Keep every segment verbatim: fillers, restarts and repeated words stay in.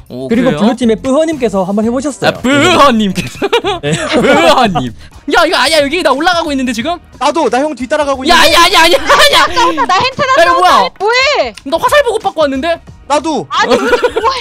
오, 그리고 그래요? 블루팀의 뿌허님께서 한번 해보셨어요. 아, 뿌허님께서. 네. 뿌허님. 야 이거 아니야 여기 나 올라가고 있는데 지금? 나도 나 형 뒤따라가고 있는. 야 아니야 아니야 아니야 아니야. 싸운다. 나 hentai 야 이거 뭐야? 뭐해? 나 화살 보고 받고 왔는데? 나도. 아니 뭐해?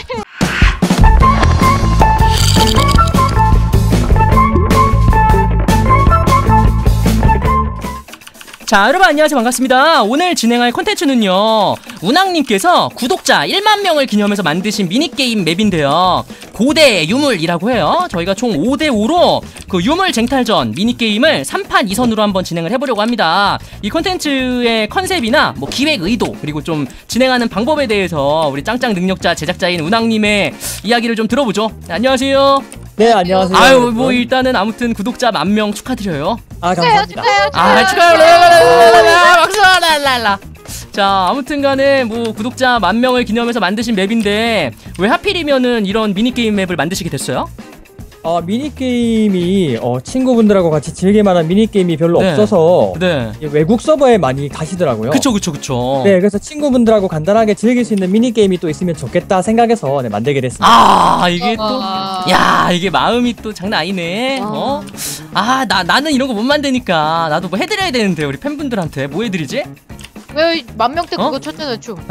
자 여러분 안녕하세요 반갑습니다. 오늘 진행할 콘텐츠는요 운항님께서 구독자 일만 명을 기념해서 만드신 미니게임 맵인데요 고대 유물이라고 해요. 저희가 총 오 대 오로 그 유물 쟁탈전 미니게임을 삼 판 이 선으로 한번 진행을 해보려고 합니다. 이 콘텐츠의 컨셉이나 뭐 기획 의도 그리고 좀 진행하는 방법에 대해서 우리 짱짱 능력자 제작자인 운항님의 이야기를 좀 들어보죠. 네, 안녕하세요. 네, 안녕하세요. 아유 여러분. 뭐 일단은 아무튼 구독자 만 명 축하드려요. 아, 축하해요, 감사합니다. 축하해요, 아 축하해요. 축하해요. 박수 랄랄라. 자 아무튼간에 뭐 구독자 만 명을 기념해서 만드신 맵인데 왜 하필이면은 이런 미니게임 맵을 만드시게 됐어요? 어, 미니게임이 어, 친구분들하고 같이 즐길 만한 미니게임이 별로 네. 없어서 네. 이 외국 서버에 많이 가시더라고요. 그쵸 그쵸 그쵸. 네, 그래서 친구분들하고 간단하게 즐길 수 있는 미니게임이 또 있으면 좋겠다 생각해서 네, 만들게 됐습니다. 아 이게 또 아. 야 이게 마음이 또 장난 아니네. 어? 아 나 나는 이런 거 못 만드니까 나도 뭐 해드려야 되는데 우리 팬분들한테 뭐 해드리지? 왜 만 명 때 어? 그거 쳤잖아 춤.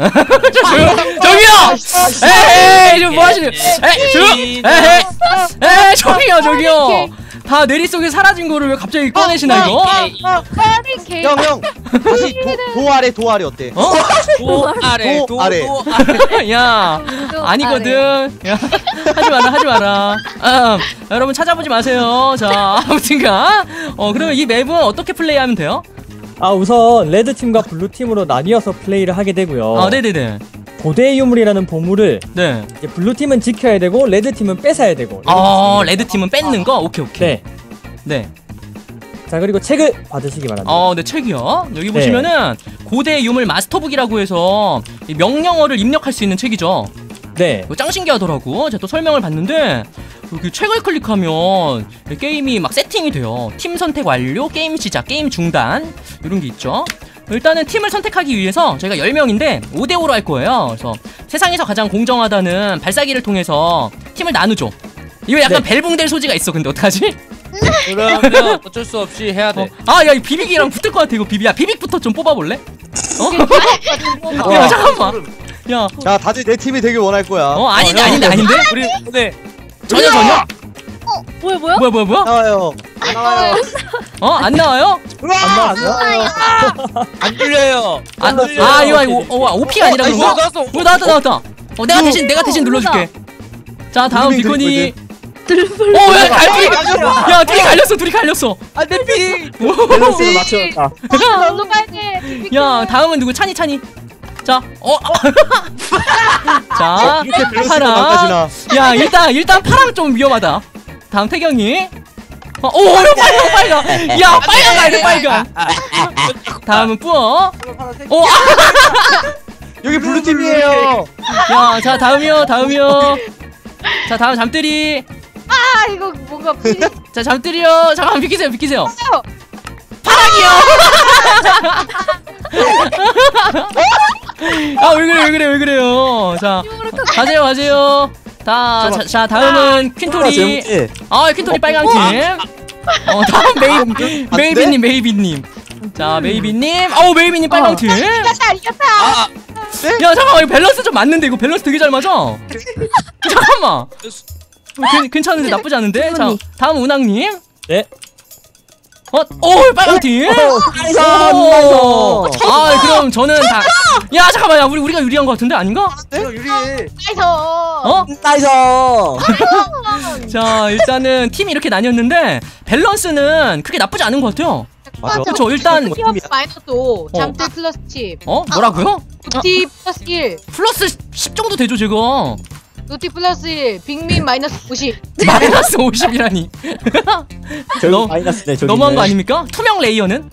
저, 저기요! 에이 좀 뭐하시는? 에이 저 에이 에이 저기요 저기요. 다 내리 속에 사라진 거를 왜 갑자기 꺼내시나 이거? 아니 개. 형 형. 다시 도, 도 아래 도 아래 어때? 어? 도 아래 도 아래. 도 아래. 야 아니거든. 야 하지 마라 하지 마라. 아, 여러분 찾아보지 마세요. 자 아무튼가 어 그러면 이 맵은 어떻게 플레이하면 돼요? 아, 우선 레드팀과 블루팀으로 나뉘어서 플레이를 하게 되고요. 아 네네네. 고대 유물이라는 보물을 네. 이제 블루팀은 지켜야 되고 레드팀은 뺏어야 되고. 어 레드 팀은 뺏는 거 오케이 오케이. 네. 네. 자, 그리고 책을 받으시기 바랍니다. 어, 네 책이요. 여기 네. 보시면은 고대 유물 마스터북이라고 해서 이 명령어를 입력할 수 있는 책이죠. 네. 이거 짱 신기하더라고. 제가 또 설명을 봤는데 여기 책을 클릭하면 게임이 막 세팅이 돼요. 팀 선택 완료, 게임 시작, 게임 중단 이런 게 있죠. 일단은 팀을 선택하기 위해서 저희가 열 명인데 오 대 오로 할 거예요. 그래서 세상에서 가장 공정하다는 발사기를 통해서 팀을 나누죠. 이거 약간 네. 벨붕될 소지가 있어. 근데 어떡하지? 그러면 어쩔 수 없이 해야 돼. 어. 아, 야, 이 비빅이랑 붙을 것 같아. 이거 비빅. 야, 비빅부터 좀 뽑아볼래? 어? 야, 잠깐만. 야, 자 다들 내 팀이 되길 원할 거야. 어, 아닌데, 형, 아닌데, 아닌데? 우리 네. 전혀, 전혀? 뭐야 뭐야? 뭐야, 뭐야, 뭐야? 나와요. 나와요. 어, 안 나와요? 안 나와요. 안 들려요. 아, 안 들려요. 아, 이거, 이거, 어, 오피가 아니라 그런 거? 나왔어. 어, 나왔다, 나왔다. 어, 내가 대신, 내가 대신 눌러줄게. 자, 다음 드리블, 비코니. 드리블. 어, 야, 갈비. 야, 둘이 갈렸어, 둘이 갈렸어. 안돼 피. 밸런스를 맞췄다. 너도 빨리. 야, 다음은 누구? 찬이, 찬이. 자, 어. 자, 이렇게 밸런스가 파랑. 망가지나. 야, 일단, 일단 파랑 좀 위험하다. 다음 태경이. 어, 오, 이거 빨강, 빨강. 야, 빨강 가야 돼, 빨강. 다음은 뿌어. 어, 여기 블루 팀이에요. 야, 자, 다음이요, 다음이요. 자, 다음 잠들이. 아 이거 뭔가 비. 자, 잠들이요. 잠깐만, 비키세요, 비키세요. 아, 왜 그래, 왜 그래, 왜 그래요. 자, 가세요, 가세요. 다, 자, 자, 다음은 퀸토리. 아, 퀸토리 빨강 팀. 어, 다음 메이, 메이비님, 메이비님. 자, 메이비님. 어우, 메이비님 빨강 팀. 야, 이겼다 이겼다. 잠깐만, 이거 밸런스 좀 맞는데? 이거 밸런스 되게 잘 맞아. 잠깐만. 어, 괜, 괜찮은데, 나쁘지 않은데? 자, 다음 운항님. 네. 어, 오, 빨강 팀. 나이스! 오. 아, 그럼 저는 다. 야, 잠깐만, 야, 우리 우리가 유리한 것 같은데 아닌가? 유리해. 나이스. 어? 나이스! 자, 일단은 팀이 이렇게 나뉘었는데 밸런스는 크게 나쁘지 않은 것 같아요. 맞아. 그쵸, 일단 티어 마이너스 오. 잠들 플러스 십. 어, 뭐라고요? 노티 플러스 일. 플러스 십 정도 되죠, 제가. 노티 플러스 일. 빅민 마이너스 오십. 마이너스 오십이라니. 저기 너- 마이너스네, 저기. 너무한 거 아닙니까? 투명 레이어는?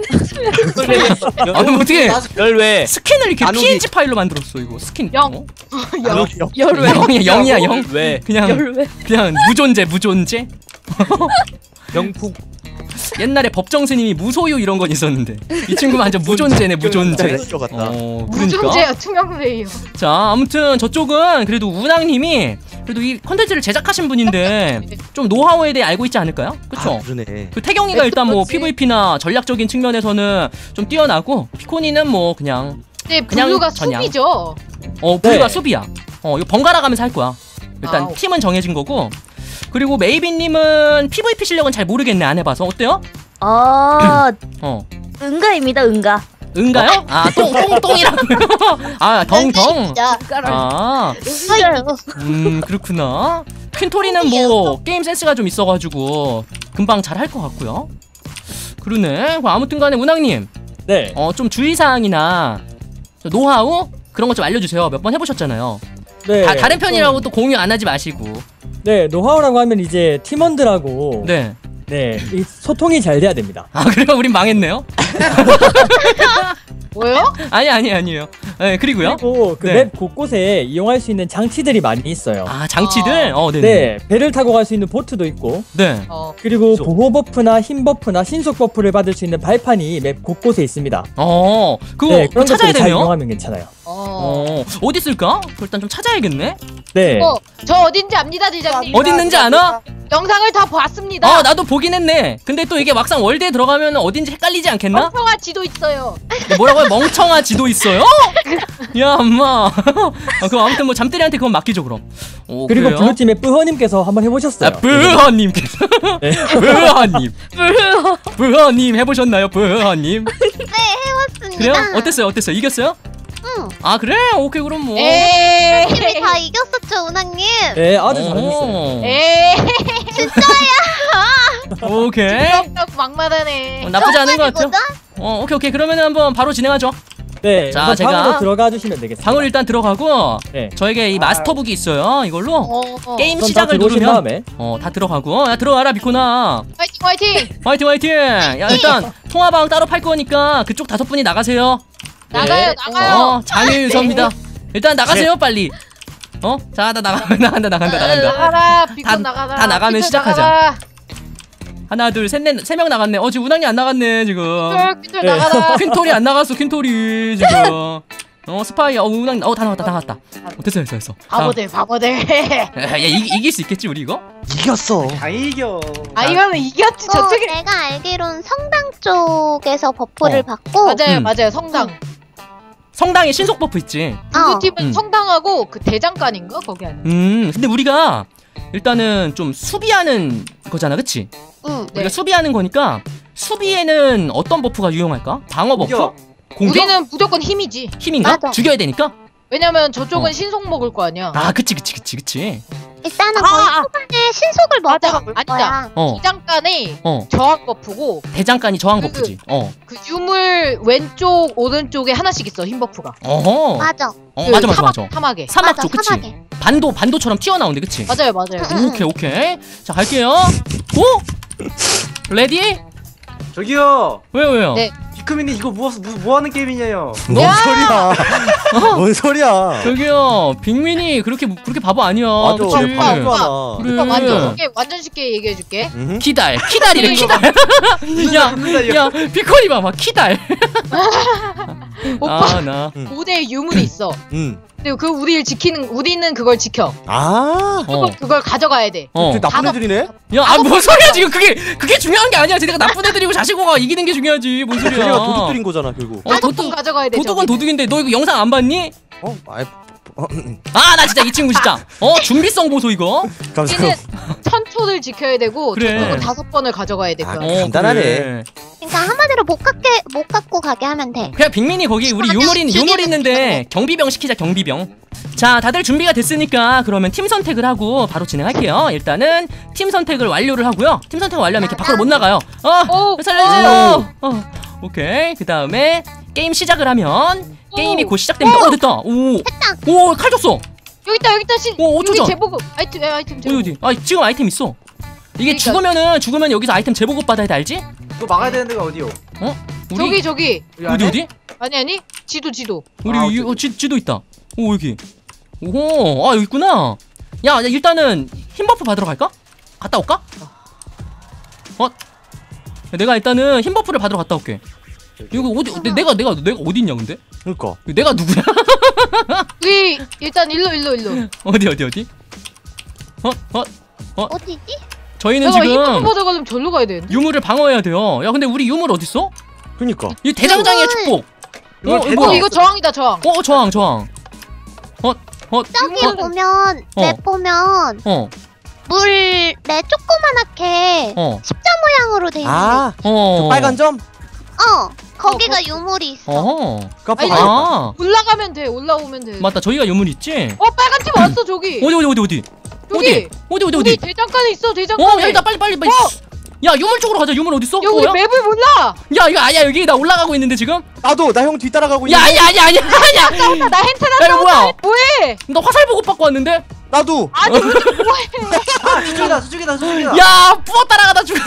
아, 그럼 어떻게 열왜? 스킨을 이렇게 나누기. 피엔지 파일로 만들었어, 이거 스킨. 영. 어? 열 영이야, 영이야, 영. 왜? 그냥 그냥 무존재, 무존재. 명품. 옛날에 법정 스님이 무소유 이런 건 있었는데 이 친구는 완전 무존재네 무존재. 같다. 어, 그러니까. 무존재야 투명 플레이어. 자, 아무튼 저쪽은 그래도 운항님이 그래도 이 컨텐츠를 제작하신 분인데 좀 노하우에 대해 알고 있지 않을까요? 그쵸? 아, 그러네. 그 태경이가 네, 일단 뭐 그렇지. 피브이피나 전략적인 측면에서는 좀 뛰어나고 피코니는 뭐 그냥 근데 그냥 블루가 전향. 수비죠. 어 블루가 네. 수비야. 어 이거 번갈아 가면서 할 거야. 일단 아, 오케이. 팀은 정해진 거고. 그리고 메이비님은 피브이피 실력은 잘 모르겠네 안 해봐서 어때요? 어, 어 응가입니다, 응가. 응가요? 아똥똥똥이라고요? 아 덩덩. 진짜. 아 응가요. 음 그렇구나. 퀸토리는 뭐 게임 센스가 좀 있어가지고 금방 잘 할 것 같고요. 그러네. 그럼 아무튼간에 운항님, 네. 어 좀 주의사항이나 노하우 그런 것 좀 알려주세요. 몇 번 해보셨잖아요. 네. 다 다른 편이라고 또 공유 안 하지 마시고. 네, 노하우라고 하면 이제 팀원들하고 네, 네. 이 소통이 잘 돼야 됩니다. 아 그래요? 우린 망했네요. 뭐요? 아니 아니 아니에요. 네 그리고요. 그리고 그 네. 맵 곳곳에 이용할 수 있는 장치들이 많이 있어요. 아 장치들. 어 네네. 네, 배를 타고 갈 수 있는 보트도 있고, 네. 어. 그리고 그렇죠. 보호 버프나 힘 버프나 신속 버프를 받을 수 있는 발판이 맵 곳곳에 있습니다. 어 그거 네, 그거 그런 찾아야 것들을 잘 되네요. 이용하면 괜찮아요. 어. 어 어디 있을까? 그거 일단 좀 찾아야겠네. 네. 어, 저 어딘지 압니다, 대장님. 어디 있는지 아나? 영상을 다 봤습니다. 어 나도 보긴 했네. 근데 또 이게 막상 월드에 들어가면 어딘지 헷갈리지 않겠나? 멍청한 지도 있어요. 뭐 뭐라고요? 멍청한 지도 있어요? 야 엄마. 아, 그럼 아무튼 뭐 잠들이한테 그건 맡기죠 그럼. 오, 그리고 그래요? 블루팀의 뿌허님께서 한번 해보셨어요. 아, 브허님께서. 네. 브허님. 브허님 해보셨나요, 브허님? 해봤습니다. 그래요? 어땠어요? 어땠어요? 이겼어요? 응. 아 그래? 오케이 그럼 뭐. 에이. 팀이 다 이겼었죠, 운항님. 네, 아주 오. 잘하셨어요. 에이. 오케이. 부럽다고 막말하네. 어, 나쁘지 않은 것 같아요. 이거다? 어 오케이 오케이 그러면 한번 바로 진행하죠. 네, 자, 우선 제가 방으로 들어가 주시면 되겠습니다. 방으로 일단 들어가고 네. 저에게 이 마스터북이 있어요. 이걸로 어. 게임 우선 다 시작을 들어오신 누르면 다음에 어 다 들어가고 야 들어와라 비코나. 화이팅 화이팅. 화이팅 화이팅. 야 일단 통화방 따로 팔 거니까 그쪽 다섯 분이 나가세요. 나가요 나가요. 어 장애유서입니다. 일단 나가세요 빨리. 어? 자 나 나가 나간다 나간다 나간다. 나가라. 비콘 다- 나가라. 다 나가면 비콘 시작하자. 나가라. 하나 둘 셋 넷 세 명 나갔네. 어 지금 운항이 안 나갔네 지금. 퀴털 퀴털 네. 나가라. 퀸토리 안 나갔어 퀸토리 지금. 어 스파이 어 운항 어다 나갔다 다 나갔다. 어, 됐어 됐어 됐어. 바보들 바보들. 자, 야, 야 이, 이길 수 있겠지 우리 이거? 이겼어. 이겨. 아 이거는 이겼지 어, 저쪽에. 내가 알기론 성당 쪽에서 버프를 어. 받고 맞아요 음. 맞아요 성당. 성당에 신속 버프 있지. 어. 그 팀은 음. 성당하고 그 대장간인가 거기 아니야. 음 근데 우리가 일단은 좀 수비하는 거잖아 그치? 응. 네. 우리가 수비하는 거니까 수비에는 어떤 버프가 유용할까? 방어 버프? 공격. 공격? 우리는 무조건 힘이지. 힘인가? 맞아. 죽여야 되니까? 왜냐면 저쪽은 어. 신속 먹을 거 아니야. 아 그치 그치 그치 그치. 일단은 아, 거의 아. 초반에 신속을 먼저 맞아. 먹을 아니다. 거야. 어 대장간이 어. 저항 버프고 대장간이 저항 그- 버프지. 어. 그 유물 왼쪽 오른쪽에 하나씩 있어 힘 버프가. 어허. 맞아. 어 그 맞아 맞아 사막, 맞아. 사막에. 사막 맞아, 쪽 그치? 사막에. 반도 반도처럼 튀어나오는데 그치? 맞아요 맞아요. 응. 오케이 오케이. 자 갈게요. 오? 레디? 저기요. 왜요 왜요? 네. 비크민이 이거 뭐, 뭐, 뭐 하는 게임이냐요? 뭔 소리야? 뭔 소리야? 저기요 빅민이 그렇게 그렇게 바보 아니야. 맞아, 그치? 내 바보 하나. 그래. 오빠 완전 쉽게 완전 쉽게 얘기해 줄게. 음. 키달 키달이래 키달. 야, 야, 비코니 봐봐 키달. 오빠 아 나. 고대 유물이 있어. 음. 근데 그 우리를 지키는 우리는 그걸 지켜. 아. 어. 그걸 가져가야 돼. 어. 그 나쁜 애들이네. 야, 아, 뭔 소리야 지금 그게 그게 중요한 게 아니야. 쟤네가 나쁜 애들이고 자시고가 이기는 게 중요하지. 뭔 소리야? 걔네가 도둑들인 거잖아 결국. 어, 도둑 도둑 가져가야 돼. 도둑은 저기는. 도둑인데 너 이거 영상 안 봤니? 어? 아, 어, 아, 나 진짜 이 친구 진짜. 어, 준비성 보소 이거. 우리는 감사합니다. 천초를 지켜야 되고 그래. 저쪽은 다섯 번을 가져가야 돼. 아, 그 어. 안에. 간단하네. 그래. 그러니까 한마디로 못 갖게 못 갖고 가게 하면 돼. 그냥 빅민이 거기 우리 유물 있 유물 있는데 경비병 시키자 경비병. 자, 다들 준비가 됐으니까 그러면 팀 선택을 하고 바로 진행할게요. 일단은 팀 선택을 완료를 하고요. 팀 선택을 완료하면 이렇게 밖으로 못 나가요. 어, 오, 살려주세요. 어, 오케이. 그 다음에 게임 시작을 하면 게임이 곧 시작됩니다. 오, 됐다. 오, 오, 칼 줬어. 여기 있다 여기 있다 신. 오, 오 초 여기 전. 제보급 아이템 에, 아이템 어디 제보급. 어디? 아, 지금 아이템 있어. 이게 그러니까. 죽으면은 죽으면 여기서 아이템 재보급 받아야 돼 알지? 그거 막아야 되는 데가 어디요? 어? 우리 저기 저기 여기 어디 안에? 어디? 아니 아니 지도 지도. 우리 아, 이, 어쩌지? 어, 지, 지도 있다. 오 여기. 오, 아 여기 있구나. 야, 야 일단은 힘 버프 받으러 갈까? 갔다 올까? 어? 내가 일단은 힘 버프를 받으러 갔다 올게. 이거 어디 내, 내가 내가 내가 어디 있냐 근데? 그니까. 내가 누구야? 우리 일단 일로 일로 일로. 어디 어디 어디? 어? 어? 어디지? 저희는 내가 힘 지금 받아가려면 절로 가야 되는데. 유물을 방어해야 돼요. 야 근데 우리 유물 어딨어? 그니까. 이 대장장이의 유물! 축복. 이거 어, 이거 대장- 뭐야? 어 이거 저항이다 저항. 어 저항 저항. 어? 어? 저기 유물. 보면 어. 맵 보면 어? 물에 조그만하게 어? 십자 모양으로 돼 있는 아, 어? 저 빨간 점? 어 거기가 거- 유물이 있어. 어허. 까빠 아니, 가야겠다. 아 올라가면 돼 올라오면 돼. 맞다 저희가 유물 있지? 어 빨간 팀 왔어 저기. 어디 어디 어디 어디? 여기. 어디 어디 우리 어디? 대장간에 있어 어 대장간에. 야 일단 빨리 빨리 빨리. 야 유물 쪽으로 가자. 유물 어딨어? 야 우리 뭐야? 맵을 몰라. 야 이거 아니야 여기 나 올라가고 있는데 지금? 나도 나 형 뒤따라가고 야 있는데. 아니야 아니야 아니야 아니야. 나 hentai 야 이거 뭐야? 뭐해? 나 화살 보고 받고 왔는데? 나도. 아니 우리 뭐해? 아 저쪽이다 저쪽이다 저쪽이다. 야 뿌어 따라가다 죽.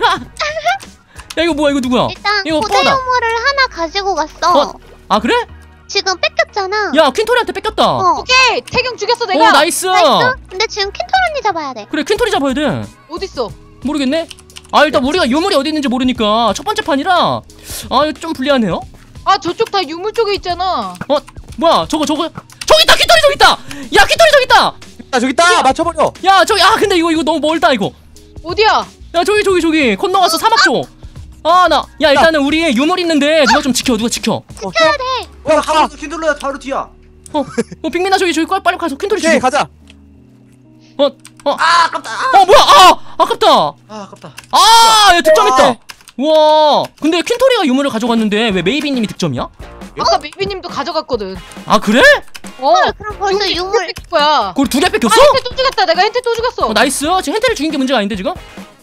야 이거 뭐야 이거 누구야? 일단 이거 고대 뻔하다. 유물을 하나 가지고 갔어. 어? 아 그래? 지금 뺏겼잖아. 야 퀸토리한테 뺏겼다. 어, 어. 오케이 태경 죽였어 내가. 나이스. 나이스. 근데 지금 킨토 언니 잡아야 돼. 그래 퀸토리 잡아야 돼. 어딨어? 모르겠네. 아 일단 우리가 유물이 어디 있는지 모르니까 첫 번째 판이라 아 이거 좀 불리하네요. 아 저쪽 다 유물 쪽에 있잖아. 어 뭐야 저거 저거 저기 있다 퀸토리 저기 있다. 야 퀸토리 저기 있다. 야, 저기 있다. 맞춰버려. 야 저기 아 근데 이거 이거 너무 멀다 이거. 어디야? 야 저기 저기 저기 건너갔어 사막 쪽. 아 나 야 일단은 우리 유물 있는데 누가 좀 지켜 누가 지켜. 지켜야 돼. 어 가로 킨들로야 바로 뒤야. 어 빅민아 저기 저기 빨리 가서 퀸토리 오케이, 지켜. 가자. 아 아깝다. 아, 어 뭐야 아 아깝다. 아 아깝다. 아, 야, 득점했다. 와, 근데 퀸토리가 유물을 가져갔는데 왜 메이비님이 득점이야? 아까 메이비님도 가져갔거든. 아 그래? 어. 그럼 벌써 유물. 뺏길 거야. 그걸 두 개 뺏겼어? 아 hentai 또 죽였다. 내가 hentai 또 죽였어. 어, 나이스. 지금 hentai 죽인 게 문제가 아닌데 지금?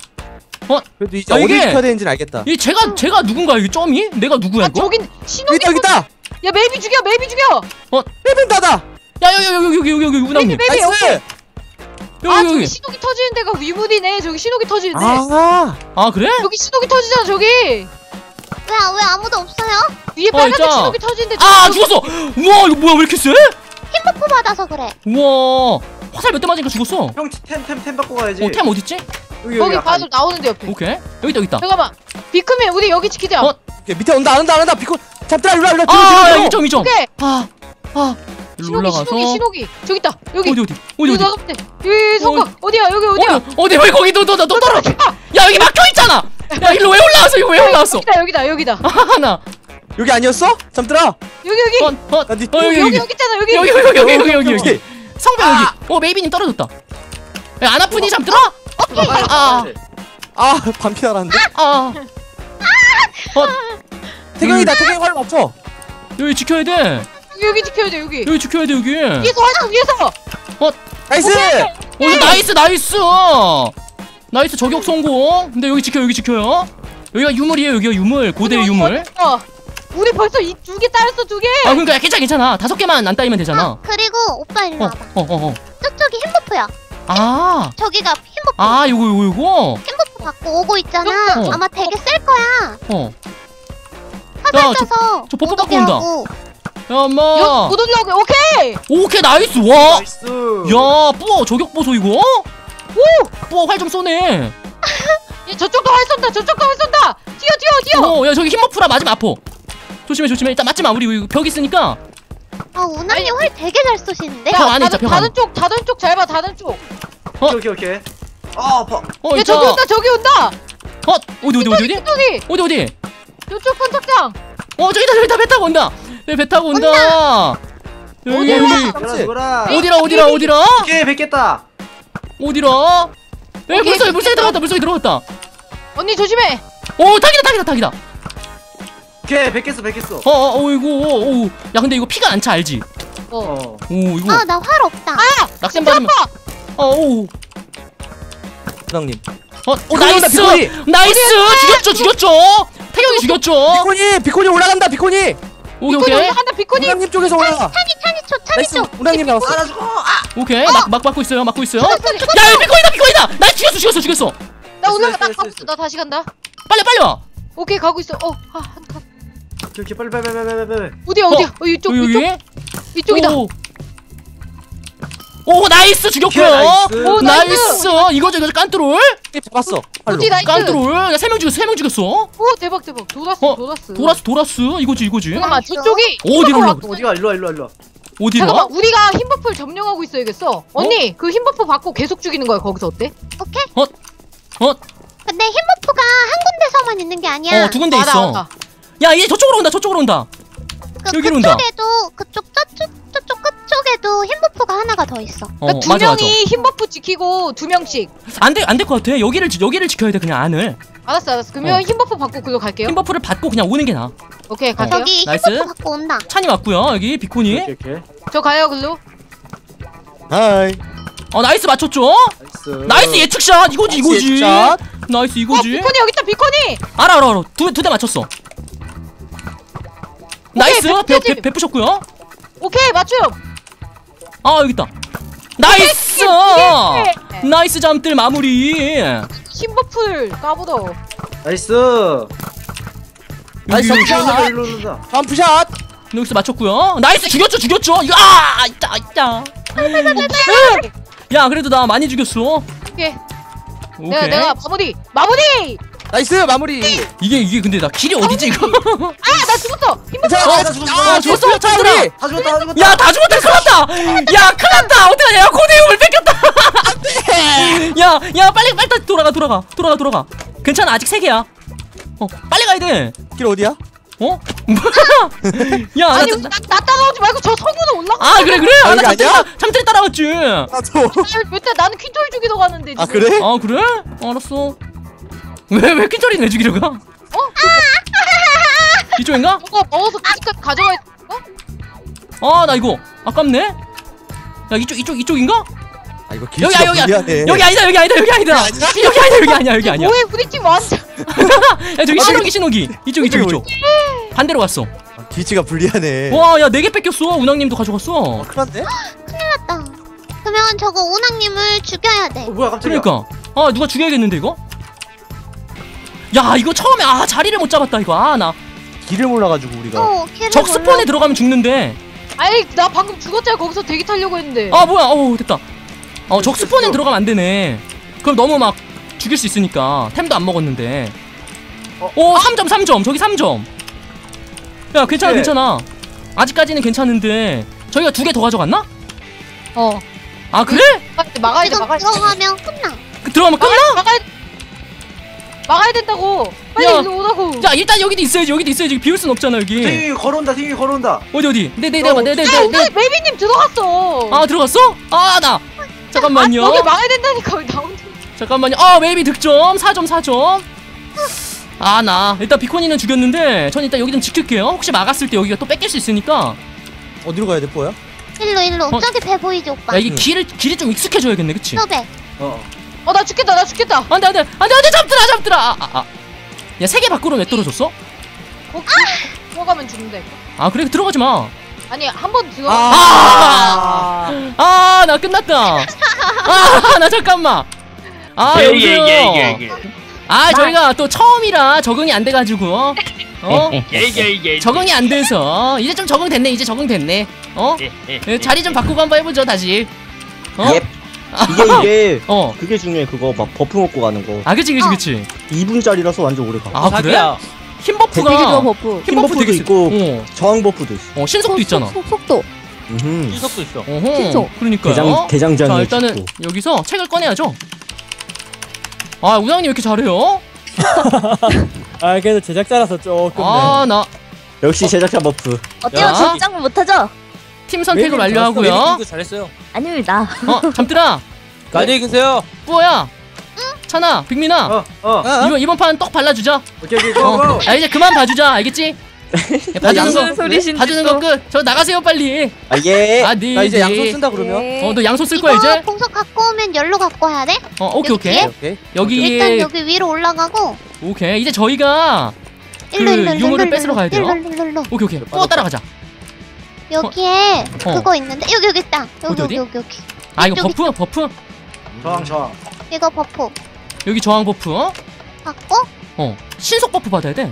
그래도 이제 야, 어디 이게- 지켜야 되는지는 알겠다. 이 제가 제가 누군가 이게 점이? 내가 누구야 아 이거? 저긴 여기 신호기. 있다, 여기 있다. 야 메이비 죽여 메이비 죽여. 해변다다. 야, 여기 여기 여기 여기 여기 우당님. 메이비 메이비. 오케이. 나이스. 여기 아 여기. 저기 신호기 터지는 데가 위문이네. 저기 신호기 터지는데. 아, 아 그래? 여기 신호기 터지잖아 저기. 왜, 왜 아무도 없어요? 위에 빨간색 진짜. 신호기 터지는데. 아 저기- 죽었어. 우와 이거 뭐야 왜 이렇게 세? 버프 받아서 그래. 우와 화살 몇 대 맞으니까 죽었어. 형템템템 받고 가야지. 어 템 어딨지? 여기 거기 아까 봐도 나오는데 옆에. 오케이 여기 있다 여기 있다. 잠깐만. 비크맨 우리 여기 지키자. 어? 오케이, 밑에 온다, 안 온다, 안 온다. 비코 잡더라, 일로 와, 일로 와. 뒤로, 아 뒤로, 뒤로. 이점 이점. 오케이. 아 아. 일로 신호기 올라가서 신호기 신호기. 저기 있다. 여기. 어디 어디 어디 여기 어디? 나가면 돼. 여기 성곽. 어디야 여기 어디야? 어디 어디 왜 거기 너 너 너 떨어져? 야 여기 막혀 있잖아. 야 일로 왜 올라왔어? 이거 왜 올라왔어? 여기다 여기다 여기다. 하나. 여기 아니었어? 잠들아. 여기 여기. 어, 어, 나 니- 어, 여기, 여기 여기, 여기 있잖아 여기. 여기, 여기, 여기, 여기, 여기, 여기. 오케이. 성병 여기. 어, 메이비님 떨어졌다. 야, 안 아프니 잠들어? 아, 아, 반피 날았는데. 아. 어, 태경이다, 태경이 활 맞춰. 여기 지켜야 돼. 여기, 여기 지켜야 돼 여기. 여기 지켜야 돼 여기. 위에서 하자 위에서. 나이스. 오, 나이스, 나이스. 나이스 저격 성공. 근데 여기 지켜, 여기 지켜요. 여기가 유물이에요, 여기가 유물. 고대의 유물. 어. 우리 벌써 이 두 개 따였어 두 개. 아, 그러니까 괜찮아, 괜찮아. 다섯 개만 안 따이면 되잖아. 그리고 오빠 일로 어, 와봐. 어, 어, 어. 저쪽이 힘버프야. 아, 저기가 힘버프. 아, 요거, 요거, 요거. 힘버프 받고 오고 있잖아. 어. 아마 되게 셀 거야. 어. 화살 야, 저- 쪄서 저 뽀뽀 못 오게 받고 온다. 하고. 야, 엄마. 여, 못 올라오게. 오케이. 오케이, 나이스. 와. 나이스. 야, 뿌어 저격 보소 이거? 오! 뿌어 활 좀 쏘네. 얘 저쪽도 활 쏜다. 저쪽도 활 쏜다. 뛰어 뛰어 뛰어. 어, 야 저기 힘버프라 맞으면 아파. 조심해 조심해. 일단 맞지 마. 우리 여기 벽 있으니까. 아 우나님 활 되게 잘 쏘시는데? 벽 안에 있자, 다른, 벽 다른 안에. 쪽 다른 쪽 잘 봐. 다른 쪽. 오케이 오케이 오케이. 아 아파. 어, 얘 있자. 저기 온다. 저기 온다. 어, 어디 어디 어디 어디? 저기 어디 어디? 저쪽 선착장. 어, 저기다 저기다 배 타고 온다. 배, 배 타고 온다. 여기 어디야? 여기. 죽어라 죽어라. 어디라 어디라 어디라? 오케이 뵙겠다. 어디라? 에 오케이, 물속에 물속에 들어갔다. 물속에 들어갔다. 언니 조심해. 오, 닭이다 닭이다 닭이다. 오케이 뵙겠어 뵙겠어. 어, 어, 어, 이거, 어, 어. 야, 근데 이거 피가 안 차 알지? 어. 어. 오, 이거 아 나 활 없다. 낙샘 진짜 받으면. 아파. 어, 오. 부장님. 어, 오, 비콘이 온다, 나이스! 비콘이! 나이스! 죽였죠, 죽였죠! 태경이 죽였죠! 비코니, 비코니 올라간다, 비코니. 오케이, 비코니 오케이. 올라간다. 비코니. 우랑님 쪽에서 올라가. 찬이 찬이 초 찬이 나이스, 초. 우랑님 나왔어. 아 나 죽어. 아. 오케이. 막, 막 막고 있어요, 막고 있어요. 천천히. 야, 여기 비코이다, 비코이다! 나 죽였어, 죽였어, 죽였어! 나 올라가. 나 됐어, 가고 됐어, 있어. 나 다시 간다. 빨리, 빨리 와! 오케이 가고 있어. 어. 아, 한 칸. 오케이 오케이 빨리 빨리 빨리 빨리 빨리. 어디야 어디야? 어, 이쪽 여기, 이쪽 여기? 이쪽이다. 오, 오 나이스 죽였고요. 나이스. 오, 나이스. 나이스. 이거죠 이거죠 깐뚜롤. 잡았어. 그렇지, 나이스. 깐뚜롤. 야세 명 죽였어 세 명 죽였어. 오 대박 대박. 도라스 어, 도라스. 도라스 도라스 이거지 이거지. 잠깐만 저쪽이. 어디로 올라? 어디가 일로와 일로와 일로와. 어디로 잠깐만 와? 우리가 흰 버프를 점령하고 있어야겠어. 언니 그 흰 버프 받고 계속 죽이는 거야 거기서 어때? 오케이. 어? 근데 힘버프가 한 군데서만 있는 게 아니야. 어 두 군데 알아, 있어. 알아. 야 얘 저쪽으로 온다 저쪽으로 온다. 그, 여기로 온다. 그쪽에도 그쪽 저쪽 저쪽 끝쪽에도 힘버프가 하나가 더 있어. 어 그러니까 두 맞아 맞아. 명이 흰 버프 지키고 두 명씩. 안돼 안 될 것 같아. 여기를 지- 여기를 지켜야 돼 그냥 안을. 알았어 알았어. 그러면 어. 흰 버프 받고 글로 갈게요. 힘 버프를 받고 그냥 오는 게 나아. 오케이 갈게요. 저기 나이스. 힘버프 갖고 온다. 찬이 왔고요 여기 비코니. 오케이 오케이. 저 가요 글로. 하이. 어 나이스 맞췄죠? 나이스. 나이스 예측샷 이거지 이거지. 예측샷. 나이스 어 이거지. 비코니 여기 있다 비코니. 알아 알아 알아 두 두 대 맞췄어. 나이스 배- 배, 배지. 배, 베푸셨고요. 오케이 맞춤. 아 여기 있다. 나이스 예. 나이스 잠들 마무리. 흰 버프를 까보다. 나이스. 나이스 일로 샷. 온다 일로 온다. 점프샷. 여기서 맞췄고요. 나이스 죽였죠 죽였죠. 이거 아 있다 있다. 야 그래도 나 많이 죽였어. 오케이. 오케이. 내가 내가 마무리 마무리. 나이스 마무리. 이게 이게 근데 나 길이 어디지 이거? 아 나 죽었어. 흰 버프. 자, 나 죽었어. 아 죽었어 잠들아. 다 죽었다 다 죽었다. 야 다 죽었다 큰일났다. 야 큰일났다. 어떡하냐 야 고대용을 뺏겼다. 야야 빨리 빨리 돌아가 돌아가 돌아가 돌아가. 괜찮아 아직 세 개야. 어 빨리 가야 돼. 길 어디야? 어? 야, 나, 아니 나, 나, 나 따라오지 말고 저 성문에 올라가. 아 그래 그래. 아, 아, 나 여기 잠들이 아니야? 따- 잠들이 따라갔지. 나도. 왜때 나는 퀸톨 죽이러 가는데. 아 지금. 그래? 아 그래? 알았어. 왜왜 퀸처리 내 죽이려 가? 어? 이쪽인가? 저거 먹어서 집까지 가져가야 돼. 아 나 이거 아깝네. 야 이쪽 이쪽 이쪽인가? 아 이거 여기 길치가 아 여기 아- 불리하네. 여기 아니다 여기 아니다 여기 아니다. 아니야? 여기 아니다 여기 아니야 여기 아니야. 뭐해 우리 팀 완전. 야 저기 신호기 신호기 이쪽 이쪽 이쪽. 반대로 갔어. 아, 길치가 불리하네. 와 야 네 개 뺏겼어. 운항님도 가져갔어. 큰일났네. 맞다. 그러면 저거 운항님을 죽여야 돼. 어 뭐야 깜짝이야. 그러니까 아 누가 죽여야겠는데 이거? 야 이거 처음에 아 자리를 못 잡았다 이거. 아 나 길을 몰라가지고 우리가. 어, 걔를 적 스폰에 들어가면 죽는데. 아니 나 방금 죽었잖아 거기서 대기 타려고 했는데. 아 뭐야 어 됐다. 어 적 스폰에 됐어. 들어가면 안 되네. 그럼 너무 막 죽일 수 있으니까 템도 안 먹었는데. 어? 오 삼 점 삼 점 저기 삼 점. 야 괜찮아 네. 괜찮아. 아직까지는 괜찮은데 저희가 두 개 더 가져갔나? 어. 아 그래? 막아야 돼 지금 막아야 돼. 들어가면 끝나. 그 들어가면 끝나? 막아야, 막아야 막아야 된다고. 빨리 야. 일로 오라고. 야 일단 여기도 있어야지 여기도 있어야지 비울 순 없잖아 여기. 탱이 걸어온다 탱이 걸어온다. 어디 어디? 네네 어. 내가 야 네네네. 우리 메비님 들어갔어. 아 들어갔어? 아 나. 잠깐만요. 여기 막아야 된다니까 왜 나온다. 잠깐만요. 아 웨이비 득점 사 점 사 점. 아 나 일단 비코니는 죽였는데 전 일단 여기 좀 지킬게요. 혹시 막았을 때 여기가 또 뺏길 수 있으니까. 어디로 가야 돼 뽀야? 일로 일로. 어. 저기 배 보이지 오빠? 야 이게 응. 길을 길이 좀 익숙해져야겠네 그치? 저 배. 어. 어 나 죽겠다 나 죽겠다. 안돼 안돼 안돼 안돼 잡들아 잡들아. 아, 아, 아. 야 세 개 밖으로 왜 떨어졌어? 어, 들어가면 죽는데. 아 그래 들어가지 마. 아니 한 번 들어가. 아, 아, 나 끝났다. 아, 나 잠깐만. 아, 예, 여기요. 예, 예, 예, 예. 아, 저희가 또 처음이라 적응이 안 돼가지고, 어? 예, 예, 예. 적응이 안 돼서 이제 좀 적응됐네. 이제 적응됐네. 어? 예, 예, 예, 자리 좀 바꾸고 한번 해보죠 다시. 어? 예. 이게 이게 어. 그게 중요해. 그거 막 버프 먹고 가는 거 아, 그치, 그치, 그치. 이 분짜리라서 완전 오래 가. 아, 그래? 힘 버프가. 대기기도 버프. 힘 버프 버프도 되게 있고 어. 저항 버프도 있어. 어, 신속도 있잖아. 속도. 음. 신속도 있어. 어허. 신속. 그러니까요. 대장 대장장이. 자, 일단은 여기서 책을 꺼내야죠. 아, 우장님 왜 이렇게 잘해요? 아 그래도 제작자라서 조금. 아, 나 역시 제작자 버프. 어때요? 야. 긴장 못하죠? 팀 선택을 완료하고요. 잘했어요. 아닙니다. 어, 잠들아. 안녕히 계세요. 뿌어야. 찬아, 빅민아. 어. 어. 이번 이번 판 떡 발라주자. 오케이 오케이 어. 고고. 야 이제 그만 봐주자, 알겠지? 야, 봐주는 양손 거, 소리신지 봐주는 거 끝. 저 나가세요 빨리. 아 예. 아, 네. 나 이제 네. 양손 쓴다 그러면. 네. 어, 너 양손 쓸 이거 거야 이제? 공석 갖고 오면 열로 갖고 와야 돼? 어, 오케이 오케이. 여기에? 오케이. 여기 일단 여기 위로 올라가고 오케이. 이제 저희가 일로 그 일로 일로 유물을 일로 뺏으러 가야 돼요. 일로 일로 일로 일로. 오케이 오케이. 뿌어 따라가자. 여기에 어. 그거 있는데 여기 여기 있다. 어디, 여기 어디? 여기 여기 여기. 아 이거 이쪽이- 버프 버프. 저항 저항. 이거 버프 여기 저항 버프. 어? 받고 어. 신속 버프 받아야 돼.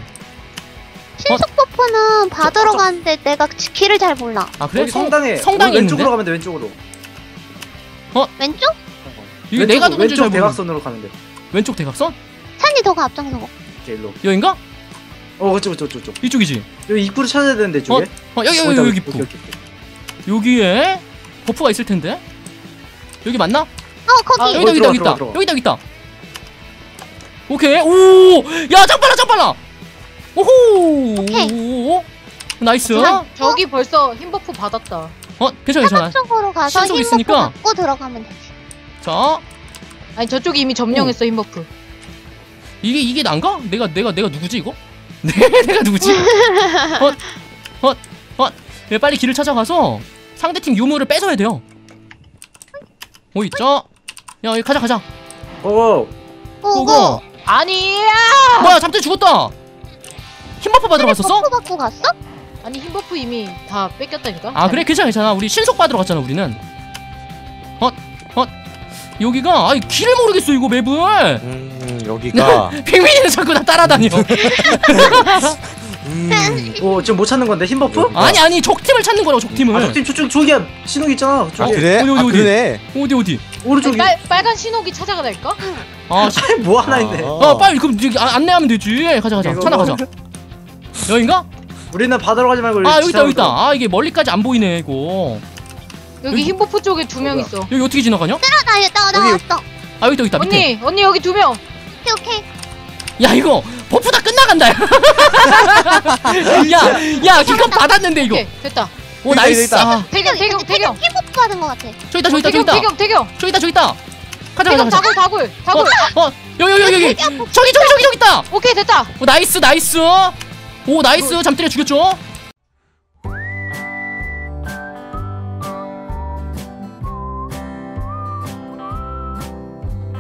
신속 버프는 받으러 저- 가는데 내가 길을 잘 몰라. 아 그래? 여기 성당에. 성당에 오늘 왼쪽으로 있는데? 가면 돼 왼쪽으로. 왼쪽? 이게 내가 누군지 잘 왼쪽 모르. 대각선으로 가면 돼. 왼쪽 대각선? 찬이 너가 앞장서고. 오케이, 일로. 여긴가? 어, 그쪽, 그쪽, 그쪽. 이쪽이지. 여기 입구를 찾아야 되는데, 이쪽에. 어 여기 여기 거기다, 여기 오케이, 입구. 오케이, 오케이. 여기에 버프가 있을 텐데. 여기 맞나? 어 거기. 아, 여기다 여기다 들어와, 여기다 들어와, 들어와. 여기다 여기다. 오케이. 오, 야, 짱 빨라, 짱 빨라. 오호. 오케이. 나이스. 자, 저기 벌써 힘 버프 받았다. 어, 괜찮아, 괜찮아. 쪽으로 가서 신속 힘 있으니까. 버프 받고 들어가면 되지. 자, 아니 저쪽이 이미 점령했어 힘 버프. 이게 이게 난가? 내가 내가 내가 누구지 이거? 내가 누구지? 헛, 헛, 헛. 예, 빨리 길을 찾아가서 상대팀 유물을 뺏어야 돼요. 뭐 있죠? 야, 여기 가자, 가자. 오, 오고. 아니야. 뭐야, 잠들 죽었다. 힘버프 받으러 갔었어? 버프 받고 갔어? 아니 힘 버프 이미 다 뺏겼다니까. 아, 그래, 괜찮아, 괜찮아. 우리 신속 받으러 갔잖아, 우리는. 헛, 헛. 여기가 아이 길을 모르겠어 이거 맵을. 음 여기가 핑민이는 자꾸 나 따라다녀. 음 오, 지금 못 찾는 건데, 힘 버프? 아니 아니 적팀을 찾는 거라고 적팀을. 아, 저팀 저쪽, 저기야. 신호기 있잖아. 아 저기. 그래? 어디, 어디, 아 어디? 그러네 어디 어디? 오른쪽이. 빨 빨간 신호기 찾아가 될까? 아, 씨. 뭐 하나 있네. 아 빨리 그럼 여기 아, 안내하면 되지. 가자 가자. 이거 찾아 뭐- 가자. 여긴가? 우리는 받으러 가지 말고. 아 여기 있다 여기 있다. 지나가자. 아 이게 멀리까지 안 보이네 이거. 여기 여기- 힘 버프 쪽에 두 명 뭐야? 있어. 여기 어떻게 지나가냐? 나 나 나 여기- 왔어. 아 여기 있다 여기 있다 밑에. 언니 언니 여기 두 명. 오케이 오케이. 야 이거 버프 다 끝나간다. 야야 기껏 받았는데 이거. 오케이 됐다. 오 나이스. 있다, 있다. 아, 태경 태경 태경. 힘 버프 받은 거 같아. 저기 있다 저기 있다 저기 태경 있다. 태경 태경. 저기 있다 저기 있다. 가자 가자 태경 가자. 다굴 다굴 다굴. 어, 어, 여기 여기 여기 여기. 저기 저기 저기 저기 있다. 오케이 됐다. 오 나이스 나이스. 오 나이스 잠들에 죽였죠.